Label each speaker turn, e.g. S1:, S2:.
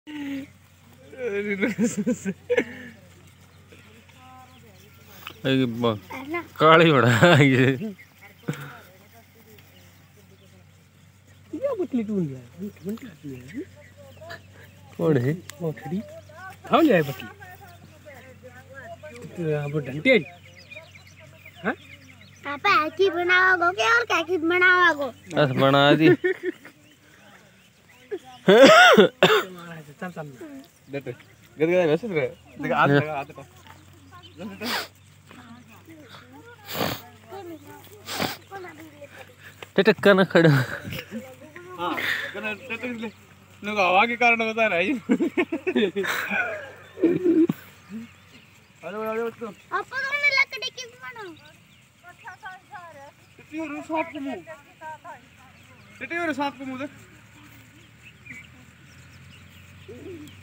S1: काली बड़ा ये
S2: बटली टूट गया
S1: कौन है
S2: वो खड़ी थाम जाए बटली वो डंटे हां
S3: पापा की बनाओगे क्या और क्या की बनाओगे
S1: बस बना दी
S2: चल चल
S4: देख गद वैसे देख हाथ लगा हाथ का
S1: टटक्का ना खड़ा
S4: हां कना टटक ले नुक हवा के कारण बता रहा है अरे बच्चों
S3: आपको तो लकड़ी की बनाओ
S4: टिटी और सांप को मुंह टिटी और सांप को मुंह देख